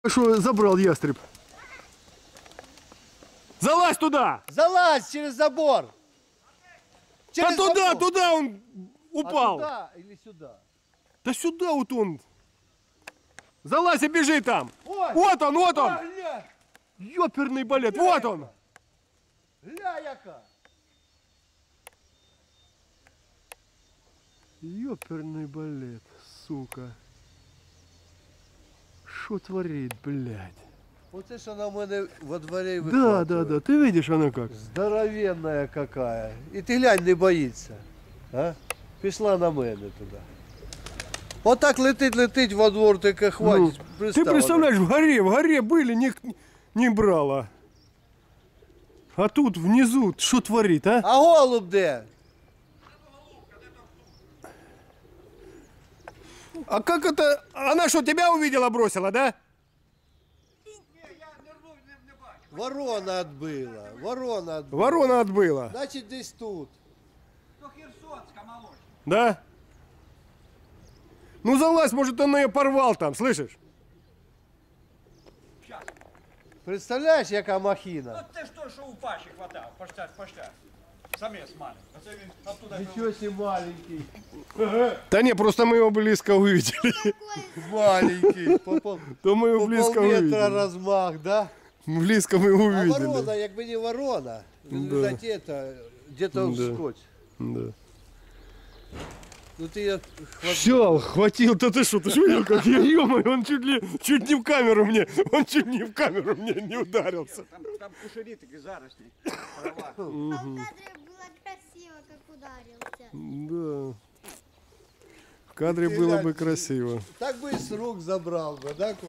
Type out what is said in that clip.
Что забрал ястреб? Залазь туда! Залазь через забор! Через туда, забор. туда он упал! Туда или сюда? Да сюда вот он! Залазь и бежи там! Ой! Вот он, вот он! Гля! Ёперный балет, вот он! Гля яка! Ёперный балет, сука. Что творит, блядь? Оце що на мене во дворі Да, вихватує. да, да, ты видишь она как? Здоровенная какая. І ти глянь, не боїться. А? Пішла на мене туди. Отак летить во двор, таке хватить. Ну, ты представляешь, в горе были, не брала. А тут внизу что творит, а? А голуб де? А как это? Она что, тебя увидела, бросила, да? Ворона отбила. Ворона отбила. Ворона отбыла, Значить, десь тут. да? Ну залазь, может он ее порвал там, слышишь? Представляєш, яка махіна? От те ж то, що у Паші хватав, поштар. Самець маленький. Оце він оттуда. Нічого себе маленький. Да не, просто мы его близко увидели. Маленький. То мы его По близко полметра увидели. розмах, да? Близко мы его А увидели. ворона, якби не ворона, він, Да. видать, это, где-то Да. вскочь. Да. Ну ты ее Все, хватил, да ты ж видел, как я, ё-моё, он чуть не в камеру мне, он чуть не в камеру мне не ударился. Там кушарі такі заросні. А в кадре было красиво, как ударился. Да. В кадре было бы красиво. так бы и с рук забрал бы, да?